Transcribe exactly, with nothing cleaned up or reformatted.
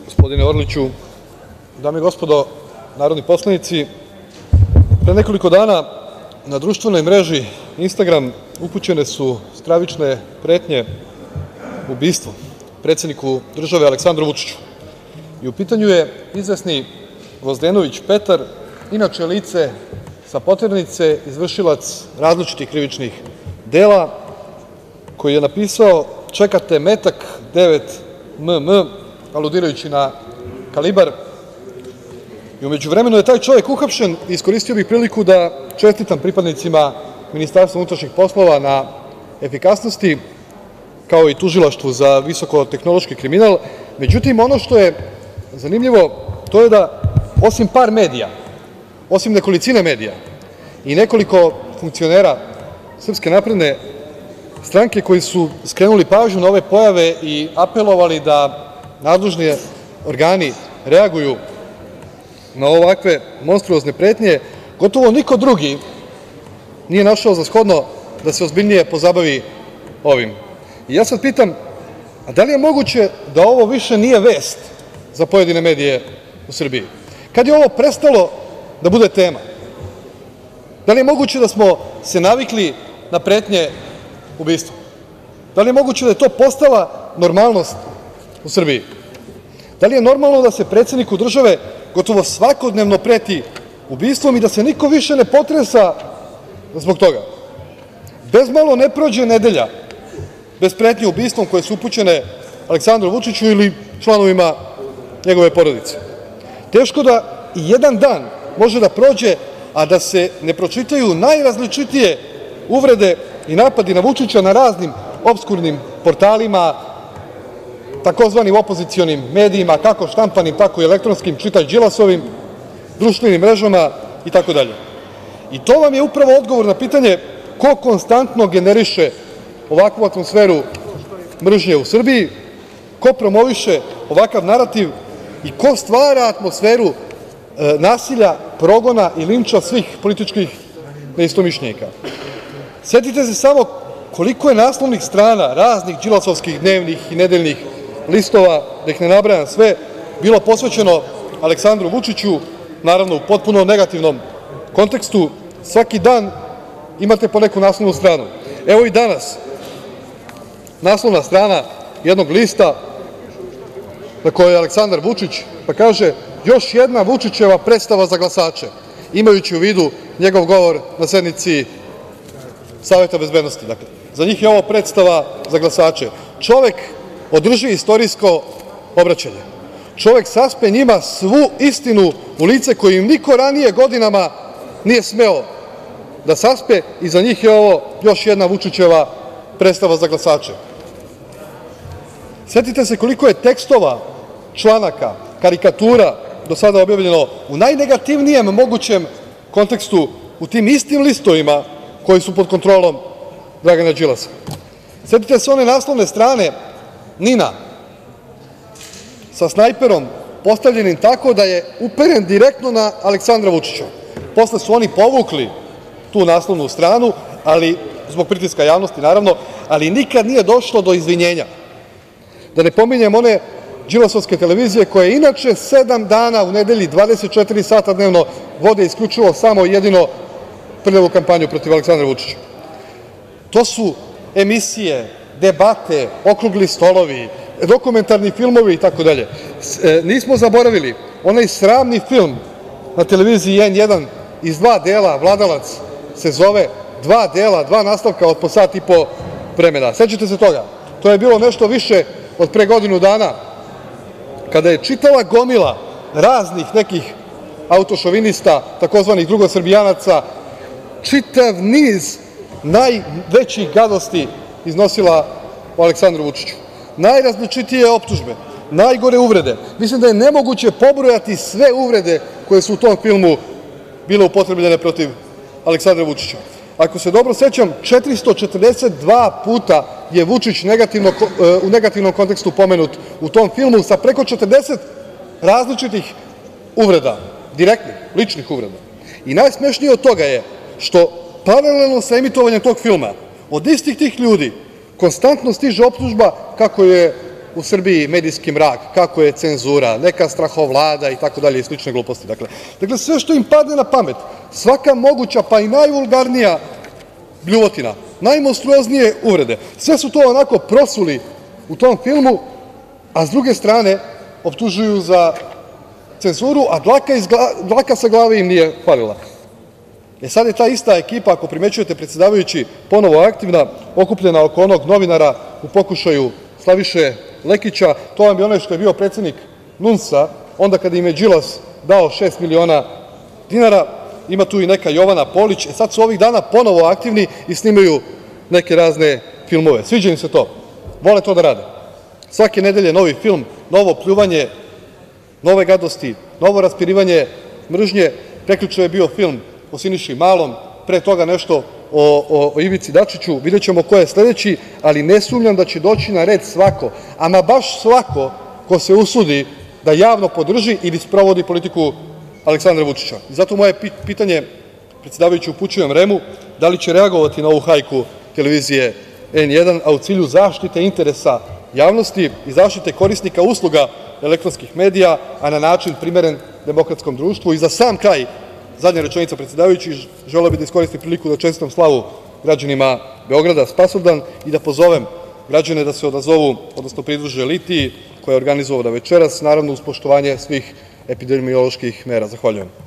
gospodine Orliću, dame i gospodo narodni poslanici, pre nekoliko dana na društvenoj mreži Instagram upućene su stravične pretnje ubistvom predsedniku države Aleksandru Vučiću. U pitanju je izvesni Gvozdenović Petar, inače lice sa poternice, izvršilac različitih krivičnih dela, koji je napisao „Čekate metak devet em em“, aludirajući na kalibar. U međuvremenu je taj čovek uhapšen i iskoristio bih priliku da čestitam pripadnicima Ministarstva unutrašnjih poslova na efikasnosti, kao i Tužilaštvu za visokotehnološki kriminal. Međutim, ono što je zanimljivo, to je da osim par medija, osim nekolicine medija i nekoliko funkcionera Srpske napredne stranke koji su skrenuli pažnju na ove pojave i apelovali da nadležni organi reaguju na ovakve monstruozne pretnje, gotovo niko drugi nije našao za shodno da se ozbiljnije pozabavi ovim. I ja sad pitam, a da li je moguće da ovo više nije vest za pojedine medije u Srbiji? Kad je ovo prestalo da bude tema? Da li je moguće da smo se navikli na pretnje ubistvom? Da li je moguće da je to postala normalnost u Srbiji? Da li je normalno da se predsedniku države gotovo svakodnevno preti ubistvom i da se niko više ne potresa zbog toga? Bezmalo ne prođe nedelja bez pretnje ubistvom koje su upućene Aleksandru Vučiću ili članovima njegove porodice. Teško da i jedan dan može da prođe, a da se ne pročitaju najrazličitije uvrede i napadi na Vučića na raznim opskurnim portalima, takozvanim opozicionim medijima, kako štampanim, tako i elektronskim, čitaj Đilasovim, društvenim mrežama itd. I to vam je upravo odgovor na pitanje ko konstantno generiše ovakvu atmosferu mržnje u Srbiji, ko promoviše ovakav narativ i ko stvara atmosferu e, nasilja, progona i linča svih političkih neistomišljenika. Setite se samo koliko je naslovnih strana raznih đilasovskih dnevnih i nedeljnih listova, da ih ne nabrajam sve, bilo posvećeno Aleksandru Vučiću, naravno u potpuno negativnom kontekstu. Svaki dan imate po neku naslovnu stranu. Evo i danas, naslovna strana jednog lista na kojoj je Aleksandar Vučić, pa kaže – još jedna Vučićeva predstava za glasače, imajući u vidu njegov govor na sednici Saveta bezbednosti. Dakle, za njih je ovo predstava za glasače. Čovek održi istorijsko obraćanje. Čovek saspe njima svu istinu u lice koju im niko ranije godinama nije smeo da saspe i za njih je ovo još jedna Vučićeva predstava za glasače. Setite se koliko je tekstova, članaka, karikatura do sada objavljeno u najnegativnijem mogućem kontekstu u tim istim listovima koji su pod kontrolom Dragana Đilasa. Setite se one naslovne strane NIN-a sa snajperom postavljenim tako da je uperen direktno na Aleksandra Vučića. Posle su oni povukli tu naslovnu stranu, ali zbog pritiska javnosti, naravno, ali nikad nije došlo do izvinjenja. Da ne pominjem one đilasovske televizije koje inače sedam dana u nedelji, dvadeset četiri sata dnevno vode isključivo samo jedino prljavu kampanju protiv Aleksandra Vučića. To su emisije, debate, okrugli stolovi, dokumentarni filmovi itd. Nismo zaboravili onaj sramni film na televiziji N jedan iz dva dela, „Vladalac“ se zove, dva dela, dva nastavka od po sat i po vremena. Sećate se toga? To je bilo nešto više od pre godinu dana, kada je čitava gomila raznih nekih autošovinista, takozvanih drugosrbijanaca, čitav niz najvećih gadosti iznosila o Aleksandru Vučiću. Najrazličitije optužbe, najgore uvrede. Mislim da je nemoguće pobrojati sve uvrede koje su u tom filmu bile upotrebljene protiv Aleksandra Vučića. Ako se dobro sećam, četiristo četrdeset dva puta je Vučić negativno, u negativnom kontekstu pomenut u tom filmu sa preko četrdeset različitih uvreda, direktnih, ličnih uvreda. I najsmešnije od toga je što paralelno sa emitovanjem tog filma od istih tih ljudi konstantno stiže optužba kako je u Srbiji medijski mrak, kako je cenzura, neka strahovlada i tako dalje i slične gluposti. Dakle, sve što im padne na pamet, svaka moguća, pa i najvulgarnija bljuvotina, najmonstruoznije uvrede, sve su to onako prosuli u tom filmu, a s druge strane optužuju za cenzuru, a dlaka sa glave im nije falila. E sad je ta ista ekipa, ako primećujete, predsedavajući, ponovo aktivna, okupljena oko onog novinara u pokušaju Slaviše Lekića. To vam je onaj što je bio predsednik NUNS-a, onda kada im je Đilas dao šest miliona dinara. Ima tu i neka Jovana Polić. E sad su ovih dana ponovo aktivni i snimaju neke razne filmove. Sviđa im se to, vole to da rade. Svake nedelje novi film, novo pljuvanje, nove gadosti, novo raspirivanje mržnje. Prekjuče je bio film o Siniši Malom, pre toga nešto o, o Ivici Dačiću, videćemo ko je sledeći, ali ne sumnjam da će doći na red svako, ama baš svako ko se usudi da javno podrži ili sprovodi politiku Aleksandra Vučića. I zato moje pitanje, predsedavajući, upućujem REM-u, da li će reagovati na ovu hajku televizije N jedan, a u cilju zaštite interesa javnosti i zaštite korisnika usluga elektronskih medija, a na način primeren demokratskom društvu. I za sam kraj, zadnja rečenica, predsedavajući, želeo bih da iskoristim priliku da čestitam slavu građanima Beograda, Spasovdan, i da pozovem građane da se odazovu, odnosno pridruže litiji koja je organizovana večeras, naravno uz poštovanje svih epidemioloških mera. Zahvaljujem.